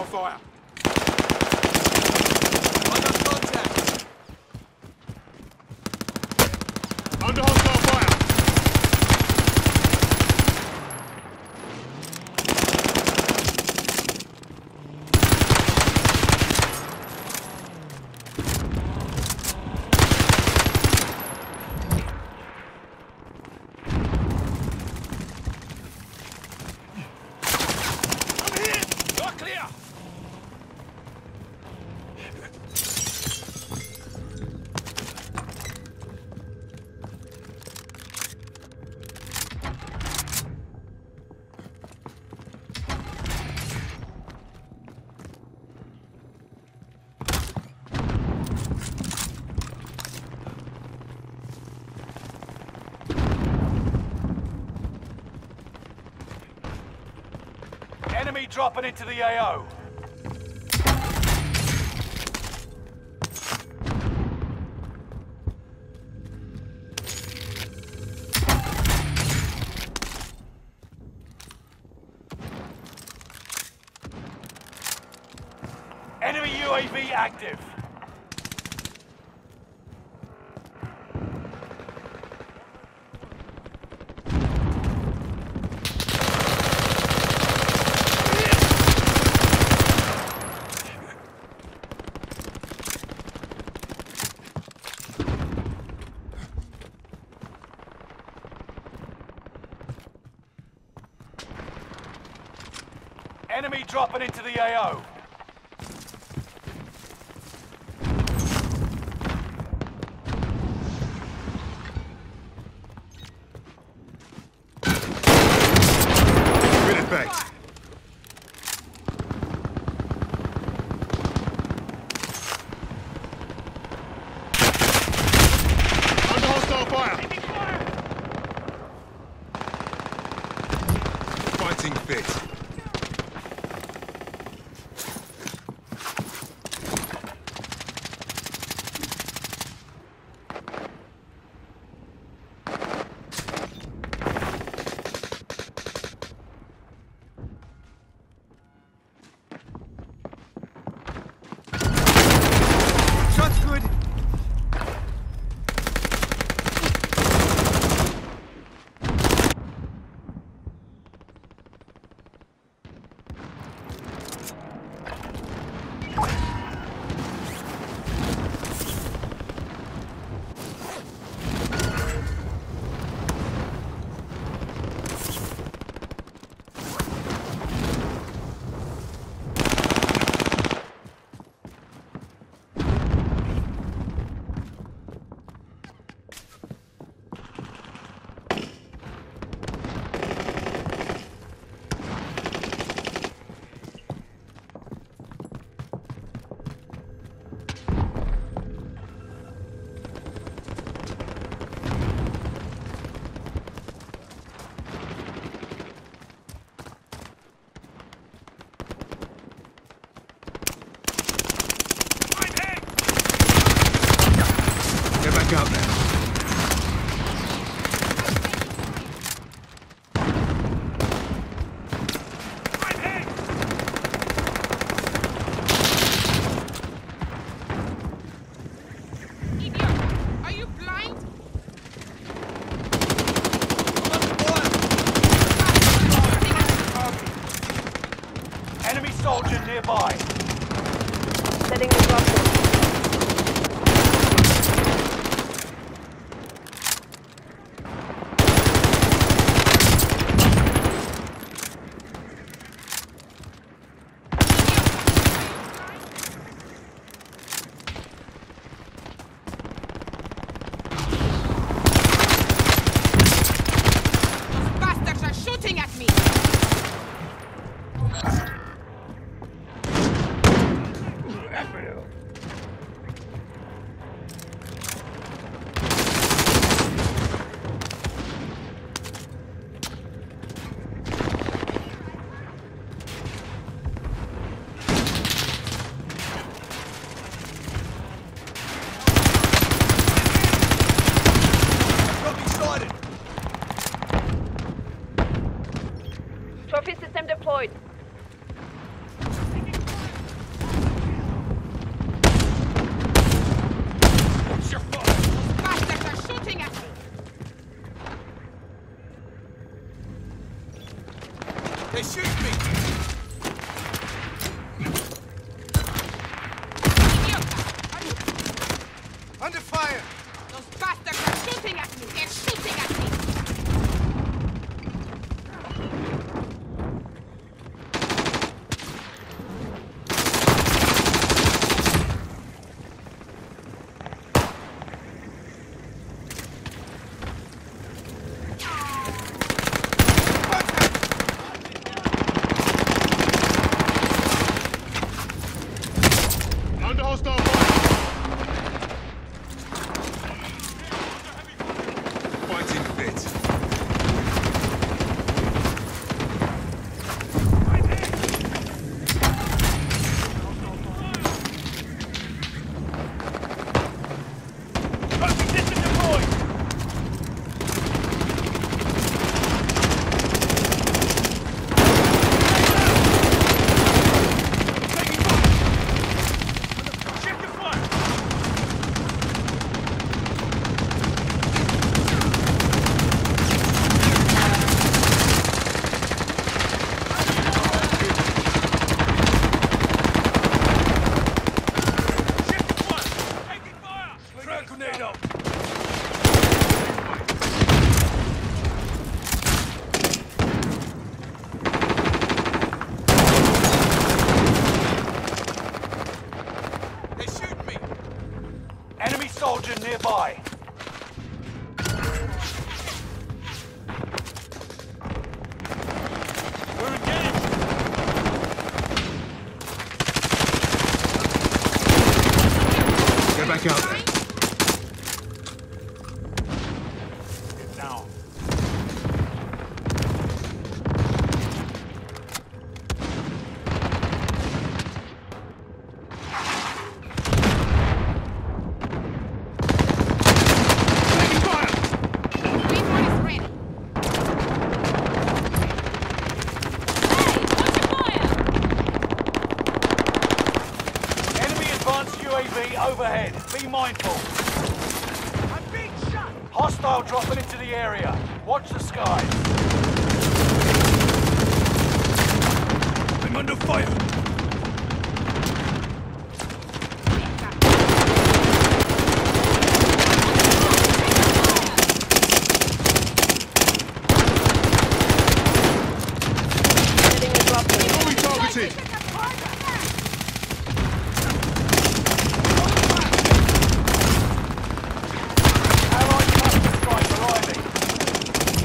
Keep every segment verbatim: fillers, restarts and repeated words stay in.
fire. I got contact. Under hostile fire. Enemy dropping into the A O. Enemy U A V active. Enemy dropping into the A O. Minute back. Under hostile fire. Fighting fit. Shot's good. Get back out there. Idiot! Are you blind? Enemy soldier nearby. Setting the drop zone. Bastards are shooting at me! Trophy system deployed. They shoot me! Idiota! Are you... Under fire! Those bastards are shooting at me! They're shooting at me! Under hostile fire. Fighting fit. They shoot me! Enemy soldier nearby. We're engaged. Get back out there. Get down. Taking fire. Green is ready. Enemy advanced U A V overhead. Be mindful. I'm being shot! Hostile dropping into the area. Watch the skies. I'm under fire. Setting a drop zone. Enemy targeted. Allied cluster strike arriving.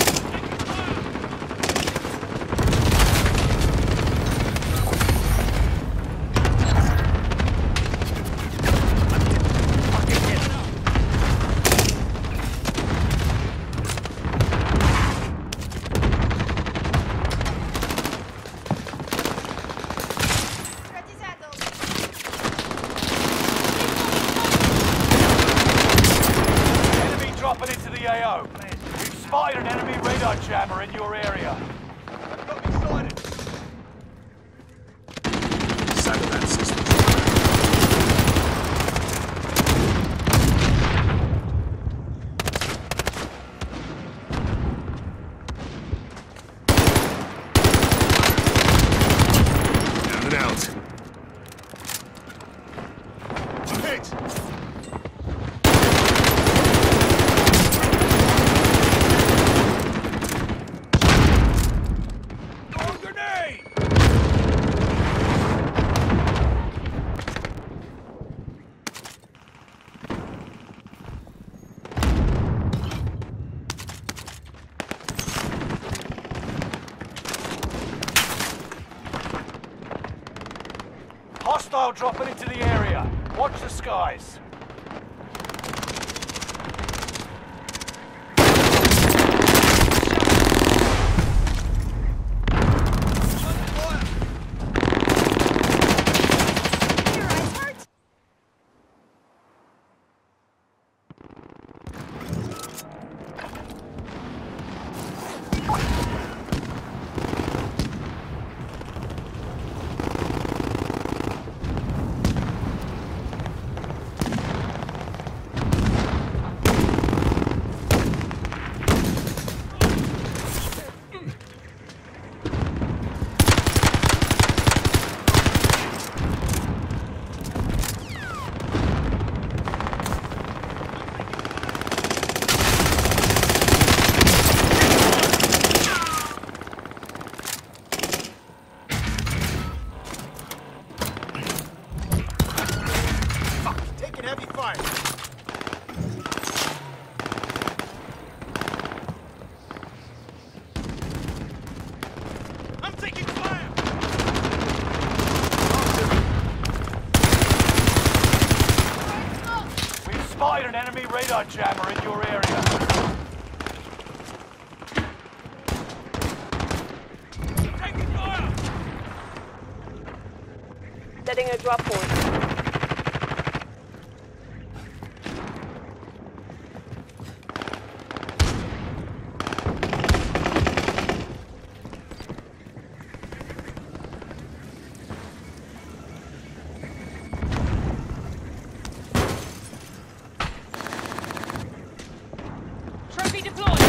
Enemy dropping into the A O. We've spotted an enemy radar jammer in your area. Got me sighted! Satellite system. Down and out. I'm hit. Throwing grenade! Hostile dropping into the area. Watch the skies. Under fire! radar jammer in your area. Taking fire! Setting a drop point. Trophy deployed.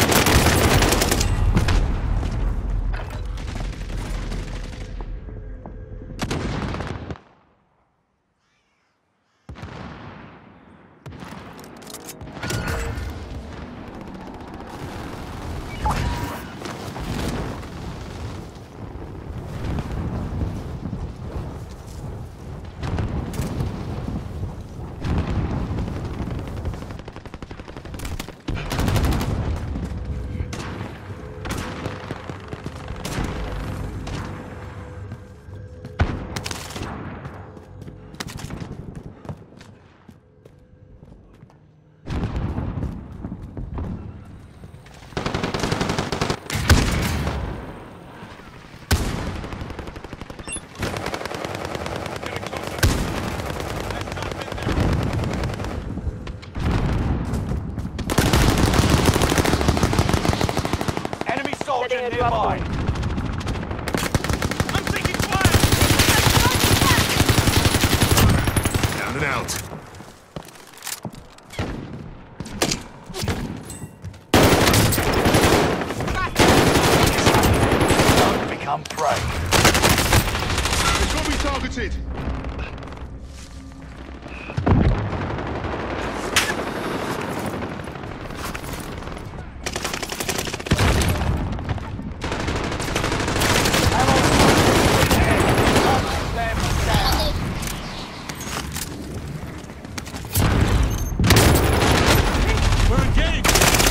Enemy soldier Setting a drop nearby. point. I'm taking fire! Down and out. Don't become prey. They've got me targeted. We're engaged!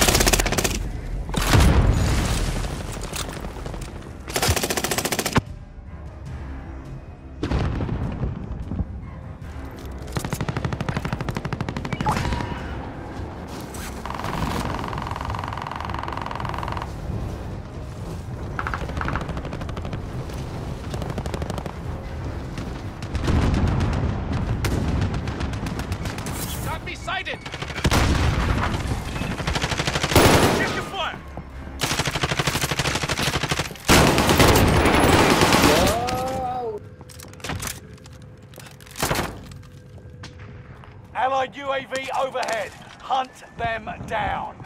Got me sighted! Check your fire! Allied U A V overhead. Hunt them down.